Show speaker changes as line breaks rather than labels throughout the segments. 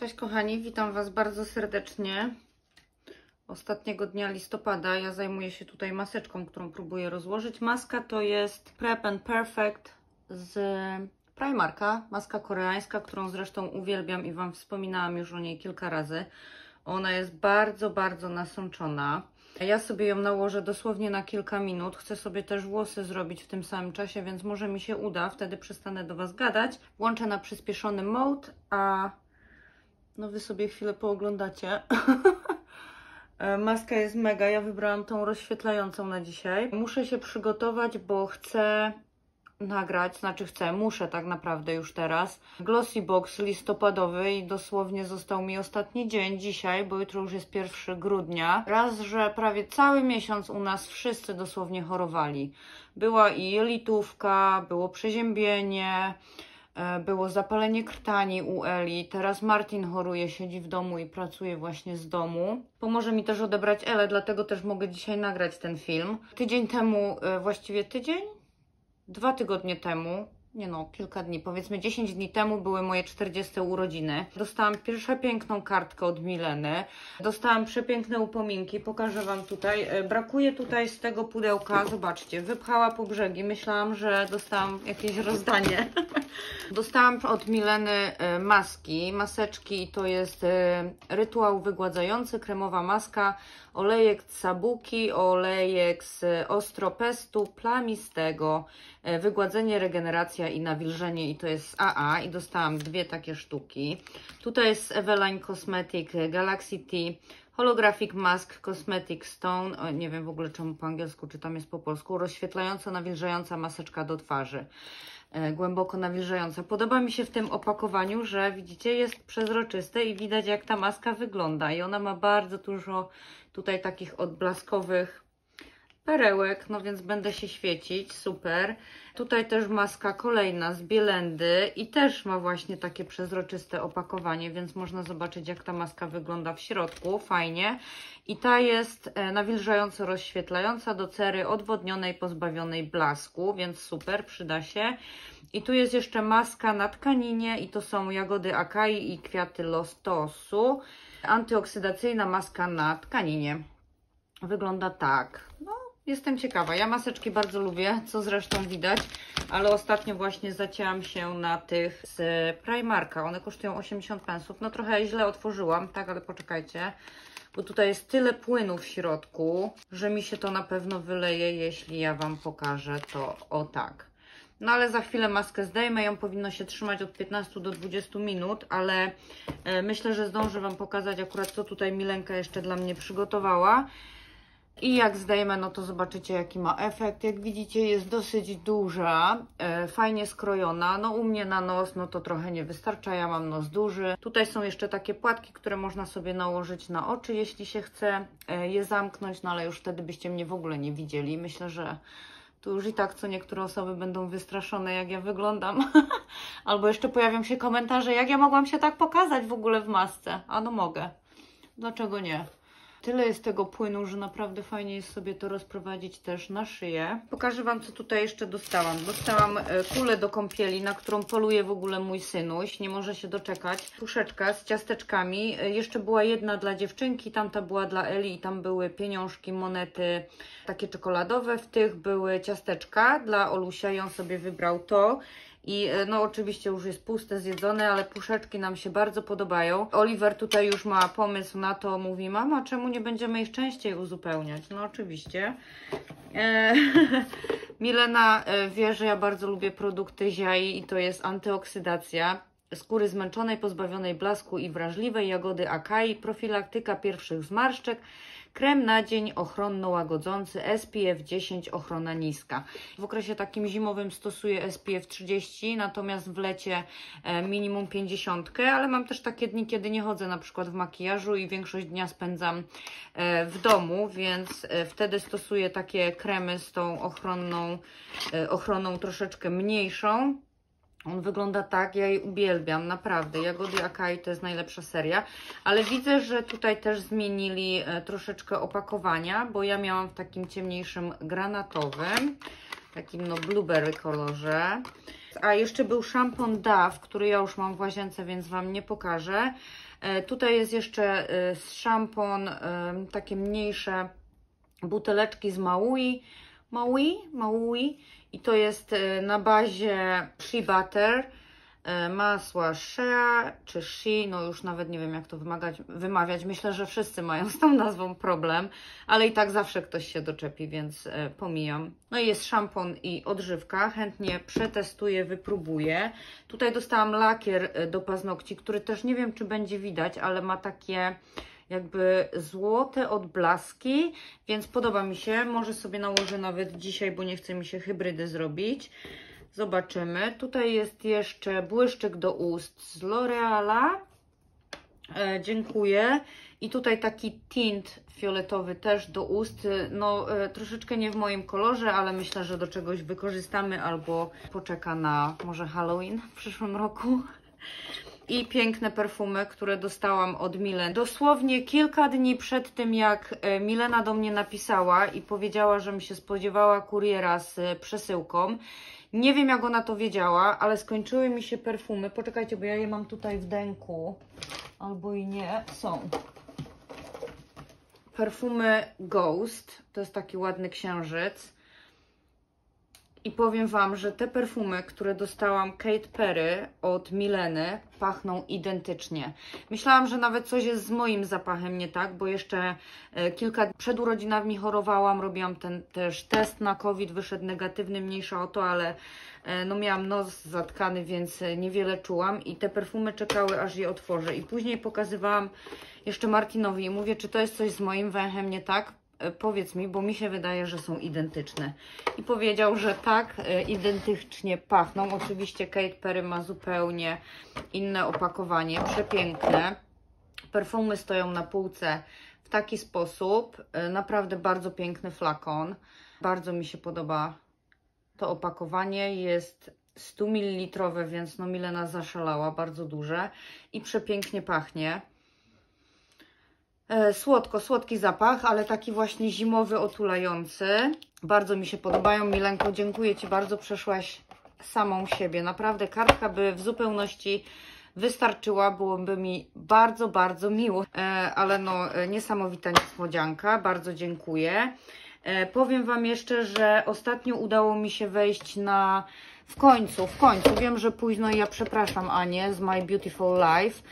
Cześć kochani, witam Was bardzo serdecznie. Ostatniego dnia listopada ja zajmuję się tutaj maseczką, którą próbuję rozłożyć. Maska to jest Prep and Perfect z Primarka, maska koreańska, którą zresztą uwielbiam i Wam wspominałam już o niej kilka razy. Ona jest bardzo nasączona. Ja sobie ją nałożę dosłownie na kilka minut. Chcę sobie też włosy zrobić w tym samym czasie, więc może mi się uda. Wtedy przestanę do Was gadać. Włączę na przyspieszony mode, a no Wy sobie chwilę pooglądacie. Maska jest mega. Ja wybrałam tą rozświetlającą na dzisiaj. Muszę się przygotować, bo chcę nagrać, muszę tak naprawdę już teraz Glossy Box listopadowy i dosłownie został mi ostatni dzień dzisiaj, bo jutro już jest 1 grudnia. Raz, że prawie cały miesiąc u nas wszyscy dosłownie chorowali. Była i jelitówka, było przeziębienie, było zapalenie krtani u Eli. Teraz Martin choruje, siedzi w domu i pracuje właśnie z domu. Pomoże mi też odebrać Elę, dlatego też mogę dzisiaj nagrać ten film. Tydzień temu, właściwie tydzień? 2 tygodnie temu, nie no, kilka dni, powiedzmy 10 dni temu były moje 40 urodziny. Dostałam przepiękną kartkę od Mileny. Dostałam przepiękne upominki, pokażę Wam tutaj. Brakuje tutaj z tego pudełka, zobaczcie, wypchała po brzegi. Myślałam, że dostałam jakieś rozdanie. Dostałam od Mileny maseczki. To jest rytuał wygładzający, kremowa maska, olejek z sabuki, olejek z ostropestu plamistego, wygładzenie, regeneracja i nawilżenie, i to jest z AA, i dostałam 2 takie sztuki. Tutaj jest Eveline Cosmetic Galaxy Tea Holographic Mask Cosmetic Stone, nie wiem w ogóle czemu po angielsku, czy tam jest po polsku, rozświetlająca, nawilżająca maseczka do twarzy. Głęboko nawilżająca. Podoba mi się w tym opakowaniu, że widzicie, jest przezroczyste i widać, jak ta maska wygląda, i ona ma bardzo dużo tutaj takich odblaskowych perełek, no więc będę się świecić, super. Tutaj też maska kolejna z Bielendy i też ma właśnie takie przezroczyste opakowanie, więc można zobaczyć, jak ta maska wygląda w środku, fajnie. I ta jest nawilżająco rozświetlająca do cery odwodnionej, pozbawionej blasku, więc super, przyda się. I tu jest jeszcze maska na tkaninie i to są jagody akai i kwiaty lotosu. Antyoksydacyjna maska na tkaninie. Wygląda tak. No, jestem ciekawa. Ja maseczki bardzo lubię, co zresztą widać, ale ostatnio właśnie zacięłam się na tych z Primarka. One kosztują 80 pensów. No trochę źle otworzyłam, tak, ale poczekajcie, bo tutaj jest tyle płynu w środku, że mi się to na pewno wyleje, jeśli ja Wam pokażę to o tak. No ale za chwilę maskę zdejmę, ją powinno się trzymać od 15 do 20 minut, ale myślę, że zdążę Wam pokazać akurat, co tutaj Milenka jeszcze dla mnie przygotowała. I jak zdejmę, no to zobaczycie, jaki ma efekt. Jak widzicie, jest dosyć duża, fajnie skrojona. No u mnie na nos, no to trochę nie wystarcza, ja mam nos duży. Tutaj są jeszcze takie płatki, które można sobie nałożyć na oczy, jeśli się chce je zamknąć, no ale już wtedy byście mnie w ogóle nie widzieli. Myślę, że tu już i tak co niektóre osoby będą wystraszone, jak ja wyglądam. Albo jeszcze pojawią się komentarze, jak ja mogłam się tak pokazać w ogóle w masce. A no mogę. Dlaczego nie? Tyle jest tego płynu, że naprawdę fajnie jest sobie to rozprowadzić też na szyję. Pokażę Wam, co tutaj jeszcze dostałam. Dostałam kulę do kąpieli, na którą poluje w ogóle mój synuś. Nie może się doczekać. Puszeczka z ciasteczkami. Jeszcze była jedna dla dziewczynki, tamta była dla Eli i tam były pieniążki, monety takie czekoladowe. W tych były ciasteczka dla Olusia i on sobie wybrał to. I no oczywiście już jest puste, zjedzone, ale puszeczki nam się bardzo podobają. Oliver tutaj już ma pomysł na to, mówi: mama, czemu nie będziemy ich częściej uzupełniać? No oczywiście. Milena wie, że ja bardzo lubię produkty Ziai i to jest antyoksydacja skóry zmęczonej, pozbawionej blasku i wrażliwej, jagody akai, profilaktyka pierwszych zmarszczek, krem na dzień ochronno-łagodzący, SPF 10, ochrona niska. W okresie takim zimowym stosuję SPF 30, natomiast w lecie minimum 50, ale mam też takie dni, kiedy nie chodzę na przykład w makijażu i większość dnia spędzam w domu, więc wtedy stosuję takie kremy z tą ochroną troszeczkę mniejszą. On wygląda tak, ja jej uwielbiam, naprawdę. Jagody Akai to jest najlepsza seria, ale widzę, że tutaj też zmienili troszeczkę opakowania, bo ja miałam w takim ciemniejszym granatowym. w takim no blueberry kolorze. A jeszcze był szampon Dove, który ja już mam w łazience, więc Wam nie pokażę. Tutaj jest jeszcze szampon, takie mniejsze buteleczki z Maui i to jest na bazie shea butter, masła shea czy shea, no już nawet nie wiem jak to wymawiać. Myślę, że wszyscy mają z tą nazwą problem, ale i tak zawsze ktoś się doczepi, więc pomijam. No i jest szampon i odżywka, chętnie przetestuję, wypróbuję. Tutaj dostałam lakier do paznokci, który też nie wiem czy będzie widać, ale ma takie jakby złote odblaski, więc podoba mi się. Może sobie nałożę nawet dzisiaj, bo nie chce mi się hybrydy zrobić. Zobaczymy. Tutaj jest jeszcze błyszczyk do ust z L'Oreala. Dziękuję. I tutaj taki tint fioletowy też do ust. No troszeczkę nie w moim kolorze, ale myślę, że do czegoś wykorzystamy albo poczeka na może Halloween w przyszłym roku. I piękne perfumy, które dostałam od Milen. Dosłownie kilka dni przed tym, jak Milena do mnie napisała i powiedziała, że mi się spodziewała kuriera z przesyłką. Nie wiem, jak ona to wiedziała, ale skończyły mi się perfumy. Poczekajcie, bo ja je mam tutaj w dęku. Albo i nie. Są. Perfumy Ghost. To jest taki ładny księżyc. I powiem Wam, że te perfumy, które dostałam Kate Perry od Mileny, pachną identycznie. Myślałam, że nawet coś jest z moim zapachem nie tak, bo jeszcze kilka dni przed urodzinami chorowałam, robiłam ten też test na COVID, wyszedł negatywny, mniejsza o to, ale no miałam nos zatkany, więc niewiele czułam i te perfumy czekały, aż je otworzę. I później pokazywałam jeszcze Martinowi i mówię, czy to jest coś z moim węchem nie tak? Powiedz mi, bo mi się wydaje, że są identyczne. I powiedział, że tak, identycznie pachną. Oczywiście Kate Perry ma zupełnie inne opakowanie, przepiękne. Perfumy stoją na półce w taki sposób. Naprawdę bardzo piękny flakon. Bardzo mi się podoba to opakowanie. Jest 100 ml, więc no Milena zaszalała, bardzo duże. I przepięknie pachnie. Słodki zapach, ale taki właśnie zimowy, otulający. Bardzo mi się podobają. Milenko, dziękuję Ci bardzo, przeszłaś samą siebie. Naprawdę kartka by w zupełności wystarczyła, byłoby mi bardzo, bardzo miło. Ale no, niesamowita niespodzianka, bardzo dziękuję. Powiem Wam jeszcze, że ostatnio udało mi się wejść na... W końcu, wiem, że późno i ja przepraszam Anię z My Beautiful Life.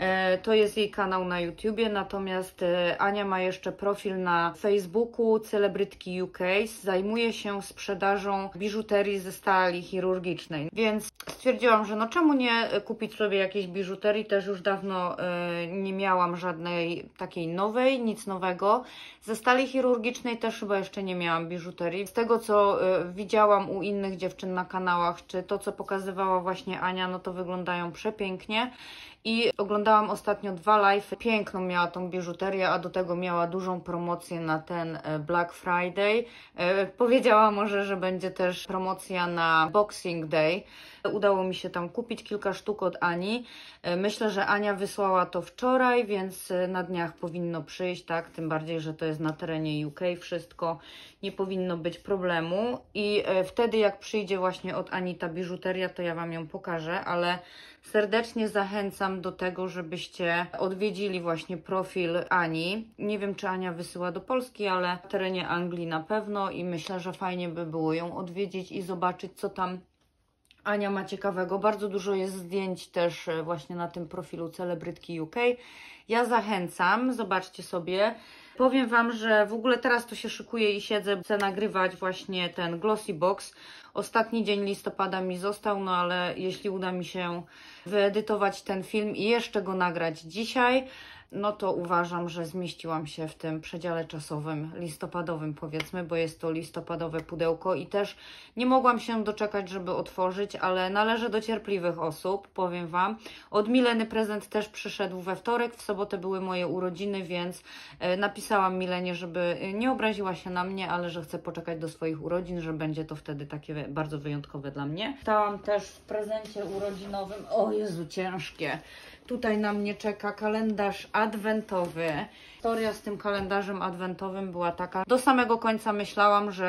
To jest jej kanał na YouTubie, natomiast Ania ma jeszcze profil na Facebooku Celebrytki UK. Zajmuje się sprzedażą biżuterii ze stali chirurgicznej, więc stwierdziłam, że no czemu nie kupić sobie jakiejś biżuterii, też już dawno nie miałam żadnej takiej nowej, nic nowego. Ze stali chirurgicznej też chyba jeszcze nie miałam biżuterii. Z tego co widziałam u innych dziewczyn na kanałach, czy to co pokazywała właśnie Ania, no to wyglądają przepięknie. I oglądałam ostatnio 2 live. Piękną miała tą biżuterię, a do tego miała dużą promocję na ten Black Friday. Powiedziała może, że będzie też promocja na Boxing Day. Udało mi się tam kupić kilka sztuk od Ani. Myślę, że Ania wysłała to wczoraj, więc na dniach powinno przyjść, tak? Tym bardziej, że to jest na terenie UK wszystko. Nie powinno być problemu. I wtedy jak przyjdzie właśnie od Ani ta biżuteria, to ja Wam ją pokażę, ale serdecznie zachęcam do tego, żebyście odwiedzili właśnie profil Ani. Nie wiem, czy Ania wysyła do Polski, ale w terenie Anglii na pewno i myślę, że fajnie by było ją odwiedzić i zobaczyć, co tam Ania ma ciekawego. Bardzo dużo jest zdjęć też właśnie na tym profilu Celebrytki UK. Ja zachęcam, zobaczcie sobie. Powiem Wam, że w ogóle teraz to się szykuję i siedzę, chcę nagrywać właśnie ten Glossy Box. Ostatni dzień listopada mi został, no ale jeśli uda mi się wyedytować ten film i jeszcze go nagrać dzisiaj, no to uważam, że zmieściłam się w tym przedziale czasowym, listopadowym powiedzmy, bo jest to listopadowe pudełko i też nie mogłam się doczekać, żeby otworzyć, ale należę do cierpliwych osób, powiem Wam. Od Mileny prezent też przyszedł we wtorek, w sobotę były moje urodziny, więc napisałam Milenie, żeby nie obraziła się na mnie, ale że chcę poczekać do swoich urodzin, że będzie to wtedy takie bardzo wyjątkowe dla mnie. Dostałam też w prezencie urodzinowym, o Jezu, ciężkie. Tutaj na mnie czeka kalendarz adwentowy. Historia z tym kalendarzem adwentowym była taka. Do samego końca myślałam, że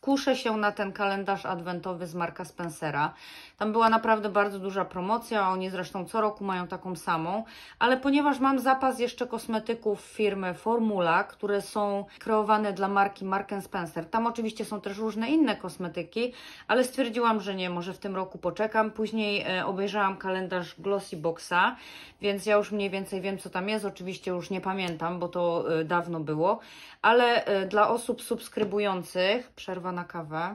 Kuszę się na ten kalendarz adwentowy z Marka Spencera. Tam była naprawdę bardzo duża promocja, oni zresztą co roku mają taką samą, ale ponieważ mam zapas jeszcze kosmetyków firmy Formula, które są kreowane dla marki Mark Spencer, tam oczywiście są też różne inne kosmetyki, ale stwierdziłam, że nie, może w tym roku poczekam. Później obejrzałam kalendarz Glossy Boxa, więc ja już mniej więcej wiem, co tam jest. Oczywiście już nie pamiętam, bo to dawno było, ale dla osób subskrybujących, przerwa na kawę.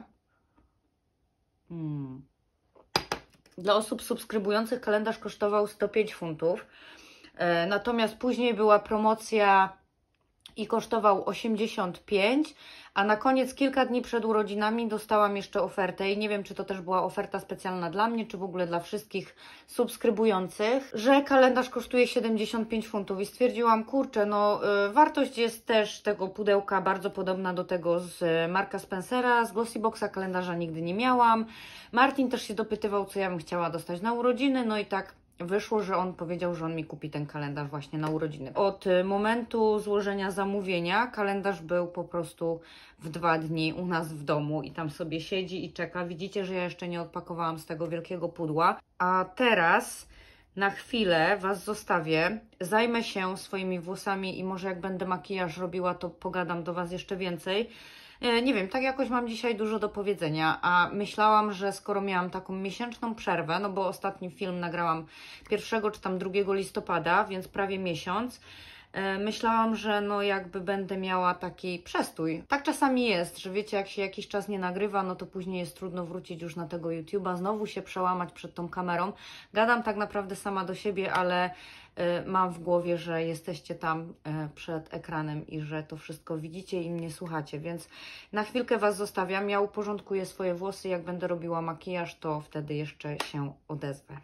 Dla osób subskrybujących kalendarz kosztował 105 funtów. Natomiast później była promocja i kosztował 85, a na koniec, kilka dni przed urodzinami, dostałam jeszcze ofertę i nie wiem, czy to też była oferta specjalna dla mnie, czy w ogóle dla wszystkich subskrybujących, że kalendarz kosztuje 75 funtów i stwierdziłam, kurczę, no wartość jest też tego pudełka bardzo podobna do tego z Marka Spencera. Z Glossy Boxa kalendarza nigdy nie miałam. Martin też się dopytywał, co ja bym chciała dostać na urodziny, no i tak wyszło, że on powiedział, że on mi kupi ten kalendarz właśnie na urodziny. Od momentu złożenia zamówienia kalendarz był po prostu w 2 dni u nas w domu i tam sobie siedzi i czeka. Widzicie, że ja jeszcze nie odpakowałam z tego wielkiego pudła. A teraz na chwilę Was zostawię. Zajmę się swoimi włosami i może jak będę makijaż robiła, to pogadam do Was jeszcze więcej. Nie wiem, tak jakoś mam dzisiaj dużo do powiedzenia, a myślałam, że skoro miałam taką miesięczną przerwę, no bo ostatni film nagrałam 1 czy tam 2 listopada, więc prawie miesiąc, myślałam, że no jakby będę miała taki przestój. Tak czasami jest, że wiecie, jak się jakiś czas nie nagrywa, no to później jest trudno wrócić już na tego YouTube'a, znowu się przełamać przed tą kamerą. Gadam tak naprawdę sama do siebie, ale mam w głowie, że jesteście tam przed ekranem i że to wszystko widzicie i mnie słuchacie, więc na chwilkę Was zostawiam. Ja uporządkuję swoje włosy, jak będę robiła makijaż, to wtedy jeszcze się odezwę.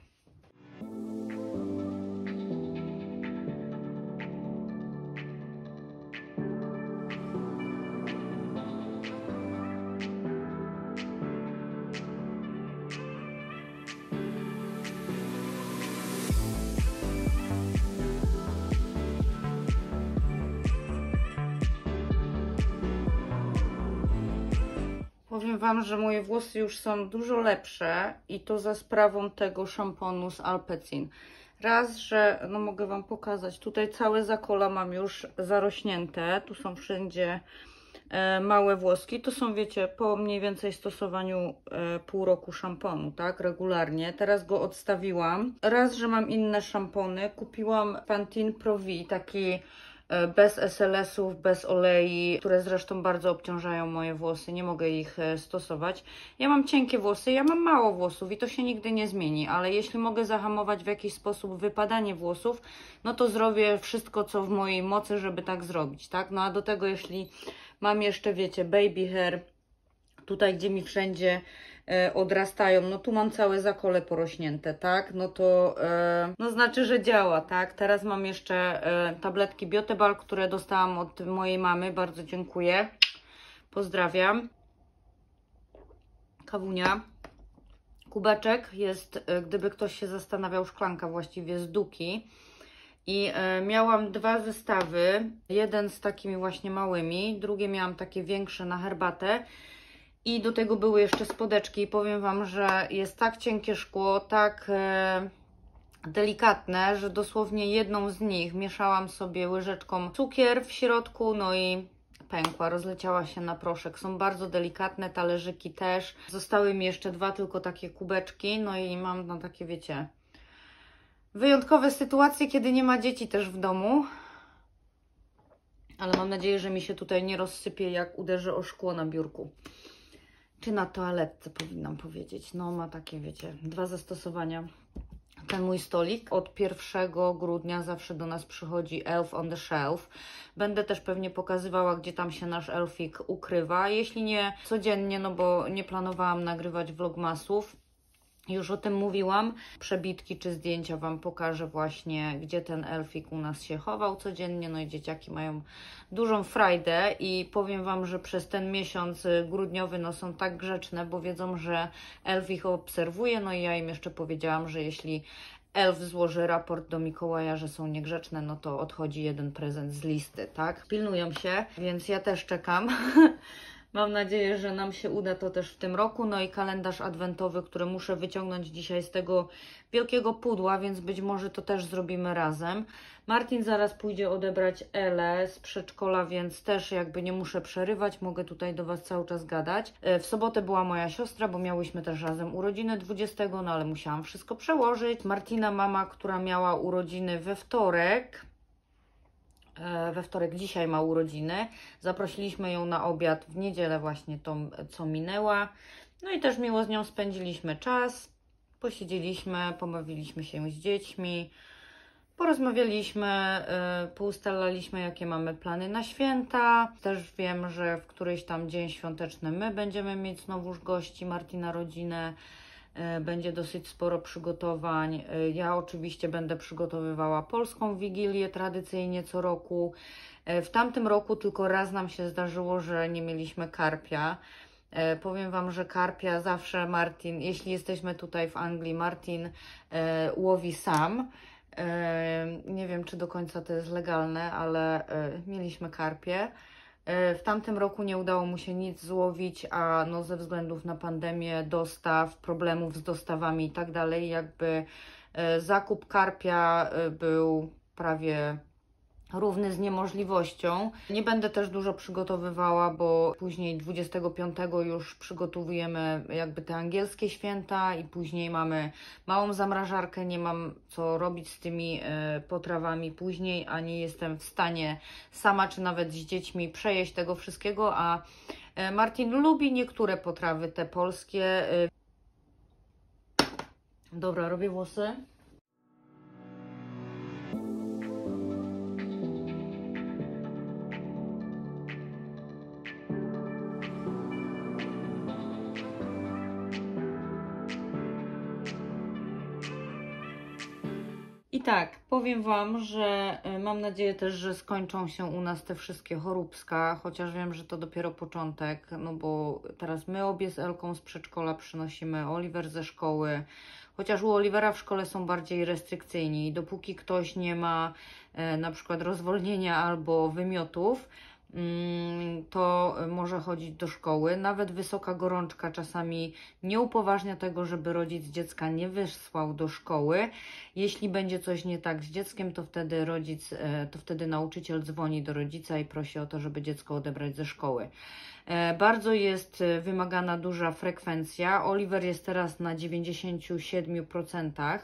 Powiem Wam, że moje włosy już są dużo lepsze i to za sprawą tego szamponu z Alpecin. Raz, że no mogę Wam pokazać, tutaj całe zakola mam już zarośnięte, tu są wszędzie małe włoski. To są, wiecie, po mniej więcej stosowaniu pół roku szamponu, tak, regularnie. Teraz go odstawiłam. Raz, że mam inne szampony, kupiłam Pantene Pro V, taki bez SLS-ów, bez olei, które zresztą bardzo obciążają moje włosy, nie mogę ich stosować. Ja mam cienkie włosy, ja mam mało włosów i to się nigdy nie zmieni, ale jeśli mogę zahamować w jakiś sposób wypadanie włosów, no to zrobię wszystko, co w mojej mocy, żeby tak zrobić, tak? No a do tego, jeśli mam jeszcze, wiecie, baby hair, tutaj, gdzie mi wszędzie odrastają, no tu mam całe zakole porośnięte, tak, no to no znaczy, że działa, tak. Teraz mam jeszcze tabletki Biotebal, które dostałam od mojej mamy, bardzo dziękuję, pozdrawiam. Kawunia, kubeczek jest, gdyby ktoś się zastanawiał, szklanka właściwie z Duki. I miałam 2 zestawy, jeden z takimi właśnie małymi, drugie miałam takie większe na herbatę. I do tego były jeszcze spodeczki i powiem Wam, że jest tak cienkie szkło, tak delikatne, że dosłownie jedną z nich mieszałam sobie łyżeczką cukier w środku, no i pękła, rozleciała się na proszek. Są bardzo delikatne, talerzyki też. Zostały mi jeszcze 2 tylko takie kubeczki, no i mam na takie, wiecie, wyjątkowe sytuacje, kiedy nie ma dzieci też w domu. Ale mam nadzieję, że mi się tutaj nie rozsypie, jak uderzę o szkło na biurku. Czy na toaletce, powinnam powiedzieć. No ma takie, wiecie, 2 zastosowania. Ten mój stolik. Od 1 grudnia zawsze do nas przychodzi Elf on the Shelf. Będę też pewnie pokazywała, gdzie tam się nasz elfik ukrywa. Jeśli nie codziennie, no bo nie planowałam nagrywać vlogmasów. Już o tym mówiłam. Przebitki czy zdjęcia Wam pokażę właśnie, gdzie ten elfik u nas się chował codziennie. No i dzieciaki mają dużą frajdę i powiem Wam, że przez ten miesiąc grudniowy no są tak grzeczne, bo wiedzą, że elf ich obserwuje. No i ja im jeszcze powiedziałam, że jeśli elf złoży raport do Mikołaja, że są niegrzeczne, no to odchodzi jeden prezent z listy, tak? Pilnują się, więc ja też czekam. Mam nadzieję, że nam się uda to też w tym roku. No i kalendarz adwentowy, który muszę wyciągnąć dzisiaj z tego wielkiego pudła, więc być może to też zrobimy razem. Martin zaraz pójdzie odebrać Elę z przedszkola, więc też jakby nie muszę przerywać, mogę tutaj do Was cały czas gadać. W sobotę była moja siostra, bo miałyśmy też razem urodziny 20, no ale musiałam wszystko przełożyć. Martina mama, która miała urodziny we wtorek, dzisiaj ma urodziny. Zaprosiliśmy ją na obiad w niedzielę właśnie tą, co minęła. No i też miło z nią spędziliśmy czas. Posiedzieliśmy, pobawiliśmy się z dziećmi. Porozmawialiśmy, poustalaliśmy, jakie mamy plany na święta. Też wiem, że w któryś tam dzień świąteczny my będziemy mieć znowuż gości, Martina rodzinę. Będzie dosyć sporo przygotowań. Ja oczywiście będę przygotowywała polską wigilię tradycyjnie co roku. W tamtym roku tylko raz nam się zdarzyło, że nie mieliśmy karpia. Powiem Wam, że karpia zawsze Martin, jeśli jesteśmy tutaj w Anglii, Martin łowi sam. Nie wiem, czy do końca to jest legalne, ale mieliśmy karpie. W tamtym roku nie udało mu się nic złowić, a no ze względów na pandemię, dostaw, problemów z dostawami i tak dalej, jakby zakup karpia był prawie równy z niemożliwością. Nie będę też dużo przygotowywała, bo później 25 już przygotowujemy jakby te angielskie święta i później mamy małą zamrażarkę, nie mam co robić z tymi potrawami później, a nie jestem w stanie sama czy nawet z dziećmi przejeść tego wszystkiego, a Martin lubi niektóre potrawy te polskie. Dobra, robię włosy. I tak, powiem Wam, że mam nadzieję też, że skończą się u nas te wszystkie choróbska, chociaż wiem, że to dopiero początek, no bo teraz my obie z Elką z przedszkola przynosimy, Oliver ze szkoły, chociaż u Olivera w szkole są bardziej restrykcyjni. Dopóki ktoś nie ma na przykład rozwolnienia albo wymiotów, to może chodzić do szkoły. Nawet wysoka gorączka czasami nie upoważnia tego, żeby rodzic dziecka nie wysłał do szkoły. Jeśli będzie coś nie tak z dzieckiem, to wtedy nauczyciel dzwoni do rodzica i prosi o to, żeby dziecko odebrać ze szkoły. Bardzo jest wymagana duża frekwencja. Oliver jest teraz na 97%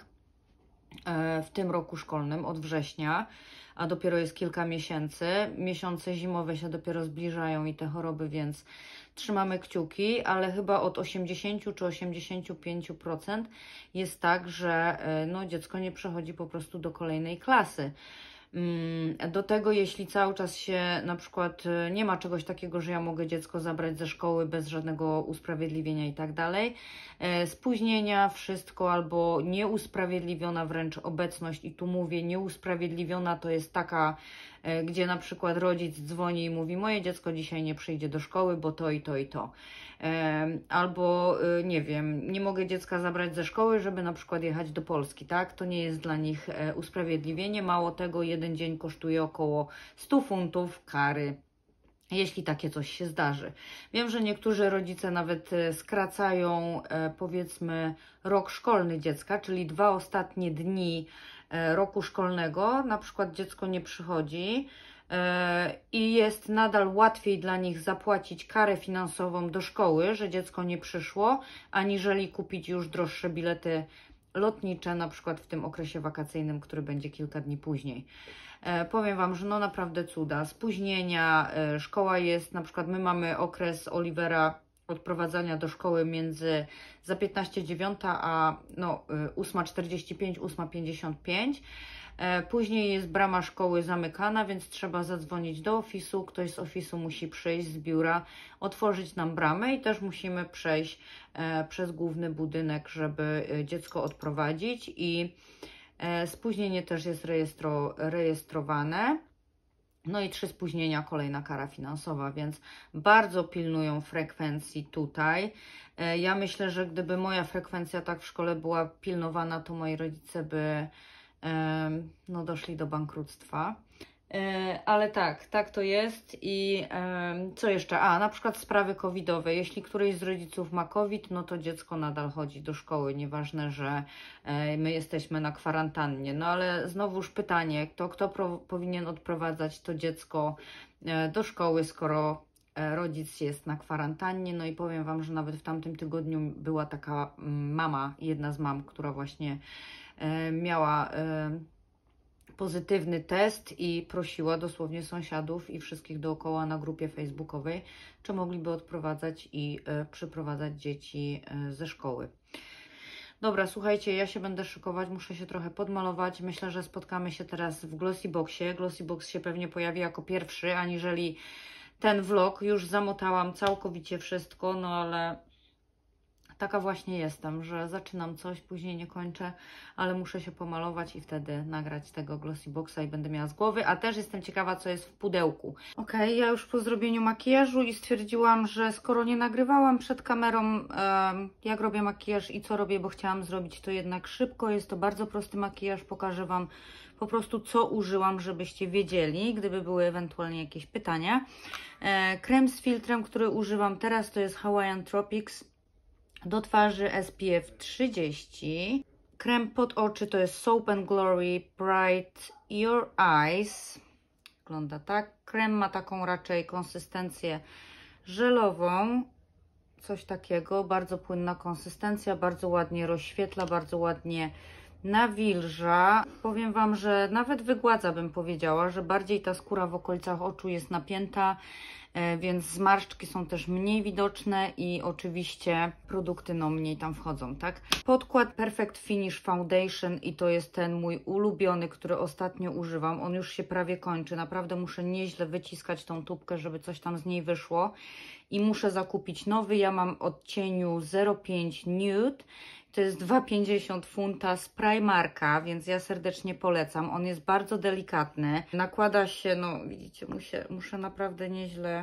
w tym roku szkolnym od września, a dopiero jest kilka miesięcy. Miesiące zimowe się dopiero zbliżają i te choroby, więc trzymamy kciuki, ale chyba od 80 czy 85% jest tak, że no, dziecko nie przechodzi po prostu do kolejnej klasy. Do tego, jeśli cały czas się na przykład nie ma czegoś takiego, że ja mogę dziecko zabrać ze szkoły bez żadnego usprawiedliwienia i tak dalej, spóźnienia, wszystko albo nieusprawiedliwiona wręcz obecność, i tu mówię nieusprawiedliwiona, to jest taka, gdzie na przykład rodzic dzwoni i mówi: moje dziecko dzisiaj nie przyjdzie do szkoły, bo to i to i to. Albo nie wiem, nie mogę dziecka zabrać ze szkoły, żeby na przykład jechać do Polski, tak? To nie jest dla nich usprawiedliwienie. Mało tego, jeden dzień kosztuje około 100 funtów kary, jeśli takie coś się zdarzy. Wiem, że niektórzy rodzice nawet skracają powiedzmy rok szkolny dziecka, czyli 2 ostatnie dni roku szkolnego, na przykład dziecko nie przychodzi i jest nadal łatwiej dla nich zapłacić karę finansową do szkoły, że dziecko nie przyszło, aniżeli kupić już droższe bilety lotnicze, na przykład w tym okresie wakacyjnym, który będzie kilka dni później. Powiem Wam, że no naprawdę cuda, spóźnienia, szkoła jest, na przykład my mamy okres Olivera odprowadzania do szkoły między za 15:09 a no, 8:45, 8:55. Później jest brama szkoły zamykana, więc trzeba zadzwonić do ofisu. Ktoś z ofisu musi przyjść z biura, otworzyć nam bramę i też musimy przejść przez główny budynek, żeby dziecko odprowadzić. I spóźnienie też jest rejestrowane. No i 3 spóźnienia, kolejna kara finansowa, więc bardzo pilnują frekwencji tutaj. Ja myślę, że gdyby moja frekwencja tak w szkole była pilnowana, to moi rodzice by no, doszli do bankructwa. Ale tak to jest i co jeszcze? Na przykład sprawy covidowe. Jeśli któryś z rodziców ma COVID, no to dziecko nadal chodzi do szkoły, nieważne, że my jesteśmy na kwarantannie. No ale znowuż pytanie, kto powinien odprowadzać to dziecko do szkoły, skoro rodzic jest na kwarantannie. No i powiem Wam, że nawet w tamtym tygodniu była taka mama, jedna z mam, która właśnie miała pozytywny test i prosiła dosłownie sąsiadów i wszystkich dookoła na grupie facebookowej, czy mogliby odprowadzać i przyprowadzać dzieci ze szkoły. Dobra, słuchajcie, ja się będę szykować, muszę się trochę podmalować. Myślę, że spotkamy się teraz w Glossyboxie. Glossybox się pewnie pojawi jako pierwszy, aniżeli ten vlog. Już zamotałam całkowicie wszystko, no ale taka właśnie jestem, że zaczynam coś, później nie kończę, ale muszę się pomalować i wtedy nagrać tego Glossyboxa i będę miała z głowy, a też jestem ciekawa, co jest w pudełku. Okej, ja już po zrobieniu makijażu i stwierdziłam, że skoro nie nagrywałam przed kamerą, jak robię makijaż i co robię, bo chciałam zrobić to jednak szybko. Jest to bardzo prosty makijaż, pokażę Wam po prostu, co użyłam, żebyście wiedzieli, gdyby były ewentualnie jakieś pytania. Krem z filtrem, który używam teraz, to jest Hawaiian Tropics. Do twarzy SPF 30. Krem pod oczy to jest Soap and Glory Bright Your Eyes. Wygląda tak. Krem ma taką raczej konsystencję żelową. Coś takiego. Bardzo płynna konsystencja. Bardzo ładnie rozświetla. Bardzo ładnie nawilża. Powiem Wam, że nawet wygładza, bym powiedziała, że bardziej ta skóra w okolicach oczu jest napięta, więc zmarszczki są też mniej widoczne i oczywiście produkty no mniej tam wchodzą, tak? Podkład Perfect Finish Foundation i to jest ten mój ulubiony, który ostatnio używam. On już się prawie kończy. Naprawdę muszę nieźle wyciskać tą tubkę, żeby coś tam z niej wyszło i muszę zakupić nowy. Ja mam odcieniu 05 Nude. To jest 2,50 funta z Primarka, więc ja serdecznie polecam. On jest bardzo delikatny. Nakłada się, no widzicie, muszę naprawdę nieźle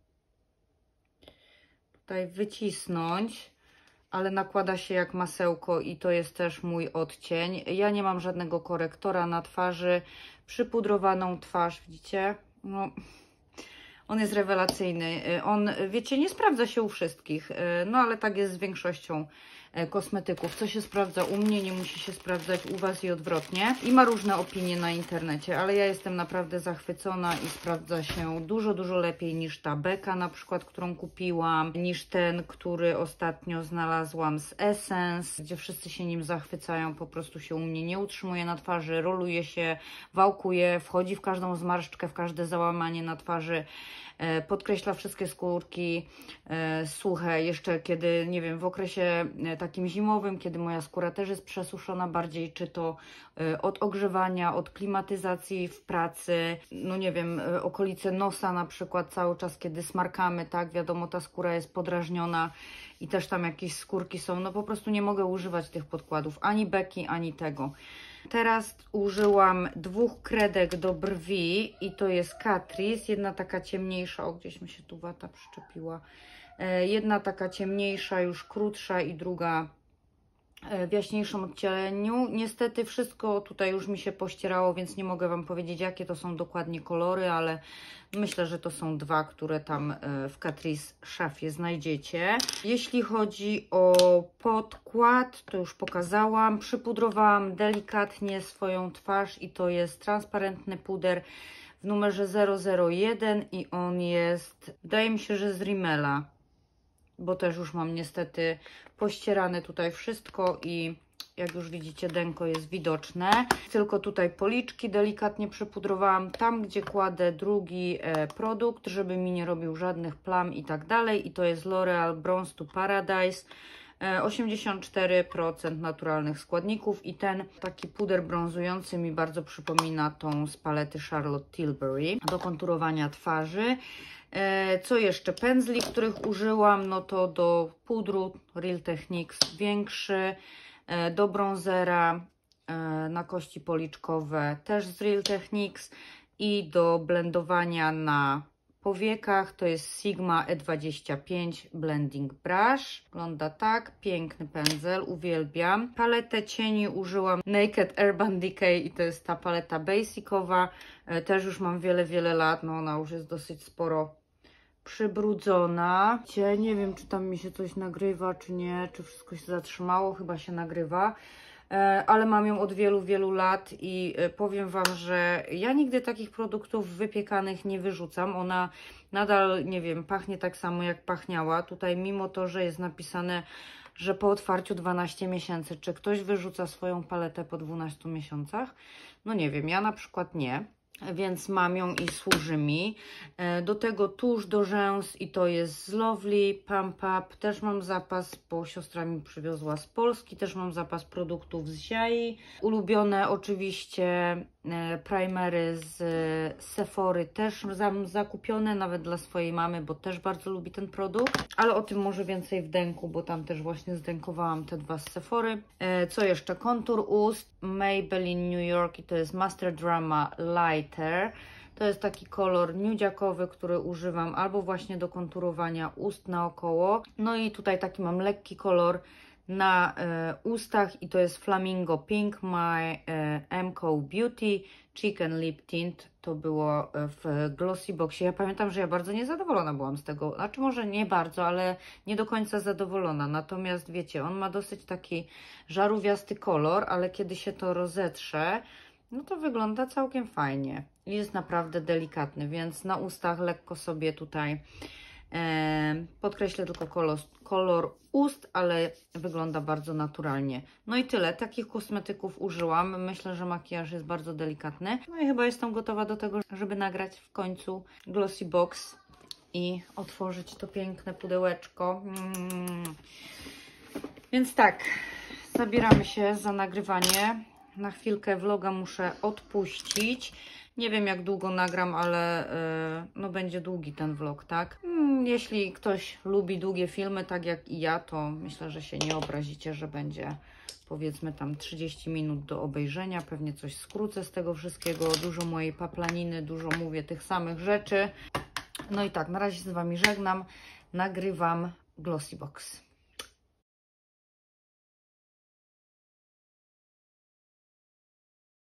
tutaj wycisnąć, ale nakłada się jak masełko i to jest też mój odcień. Ja nie mam żadnego korektora na twarzy. Przypudrowaną twarz, widzicie? No, on jest rewelacyjny. On, wiecie, nie sprawdza się u wszystkich, no ale tak jest z większością kosmetyków. Co się sprawdza u mnie, nie musi się sprawdzać u Was i odwrotnie. I ma różne opinie na internecie, ale ja jestem naprawdę zachwycona i sprawdza się dużo, dużo lepiej niż ta Becca na przykład, którą kupiłam, niż ten, który ostatnio znalazłam z Essence, gdzie wszyscy się nim zachwycają, po prostu się u mnie nie utrzymuje na twarzy, roluje się, wałkuje, wchodzi w każdą zmarszczkę, w każde załamanie na twarzy. Podkreśla wszystkie skórki suche, jeszcze kiedy, nie wiem, w okresie takim zimowym, kiedy moja skóra też jest przesuszona bardziej, czy to od ogrzewania, od klimatyzacji w pracy, no nie wiem, okolice nosa na przykład cały czas, kiedy smarkamy, tak, wiadomo, ta skóra jest podrażniona i też tam jakieś skórki są, no po prostu nie mogę używać tych podkładów, ani Becki, ani tego. Teraz użyłam 2 kredek do brwi i to jest Catrice, jedna taka ciemniejsza, o gdzieś mi się tu wata przyczepiła, jedna taka ciemniejsza, już krótsza i druga w jaśniejszym odcieniu. Niestety wszystko tutaj już mi się pościerało, więc nie mogę Wam powiedzieć, jakie to są dokładnie kolory, ale myślę, że to są 2, które tam w Catrice szafie znajdziecie. Jeśli chodzi o podkład, to już pokazałam. Przypudrowałam delikatnie swoją twarz i to jest transparentny puder w numerze 001 i on jest, wydaje mi się, że z Rimmela, bo też już mam niestety pościerane tutaj wszystko i jak już widzicie, denko jest widoczne. Tylko tutaj policzki delikatnie przypudrowałam, tam gdzie kładę drugi produkt, żeby mi nie robił żadnych plam i tak dalej. I to jest L'Oreal Bronze to Paradise. 84% naturalnych składników i ten taki puder brązujący mi bardzo przypomina tą z palety Charlotte Tilbury do konturowania twarzy. Co jeszcze? Pędzli, których użyłam, no to do pudru Real Techniques większy, do bronzera na kości policzkowe też z Real Techniques i do blendowania na powiekach. To jest Sigma E25 Blending Brush. Wygląda tak. Piękny pędzel, uwielbiam. Paletę cieni użyłam Naked Urban Decay i to jest ta paleta basicowa. Też już mam wiele lat. No ona już jest dosyć sporo przybrudzona. Nie wiem, czy tam mi się coś nagrywa, czy nie. Czy wszystko się zatrzymało. Chyba się nagrywa. Ale mam ją od wielu lat i powiem Wam, że ja nigdy takich produktów wypiekanych nie wyrzucam. Ona nadal, nie wiem, pachnie tak samo jak pachniała. Tutaj mimo to, że jest napisane, że po otwarciu 12 miesięcy, czy ktoś wyrzuca swoją paletę po 12 miesiącach? No nie wiem, ja na przykład nie. Więc mam ją i służy mi. Do tego tusz do rzęs i to jest z Lovely Pump Up. Też mam zapas, bo siostra mi przywiozła z Polski. Też mam zapas produktów z Ziai. Ulubione oczywiście primery z Sephory też mam zakupione, nawet dla swojej mamy, bo też bardzo lubi ten produkt. Ale o tym może więcej w denku, bo tam też właśnie zdenkowałam te dwa z Sephory. Co jeszcze? Kontur ust Maybelline New York i to jest Master Drama Lighter. To jest taki kolor nudziakowy, który używam albo właśnie do konturowania ust naokoło. No i tutaj taki mam lekki kolor na ustach i to jest Flamingo Pink My MCO Beauty Chicken Lip Tint. To było w Glossy Boxie. Ja pamiętam, że ja bardzo niezadowolona byłam z tego. Znaczy może nie bardzo, ale nie do końca zadowolona. Natomiast wiecie, on ma dosyć taki żarówiasty kolor, ale kiedy się to rozetrze, no to wygląda całkiem fajnie. Jest naprawdę delikatny, więc na ustach lekko sobie tutaj podkreślę tylko kolor ust, ale wygląda bardzo naturalnie. No i tyle. Takich kosmetyków użyłam. Myślę, że makijaż jest bardzo delikatny. No i chyba jestem gotowa do tego, żeby nagrać w końcu Glossy Box i otworzyć to piękne pudełeczko. Więc tak, zabieramy się za nagrywanie. Na chwilkę vloga muszę odpuścić. Nie wiem, jak długo nagram, ale no będzie długi ten vlog, tak? Jeśli ktoś lubi długie filmy, tak jak i ja, to myślę, że się nie obrazicie, że będzie powiedzmy tam 30 minut do obejrzenia. Pewnie coś skrócę z tego wszystkiego. Dużo mojej paplaniny, dużo mówię tych samych rzeczy. No i tak, na razie z Wami żegnam. Nagrywam Glossy Box.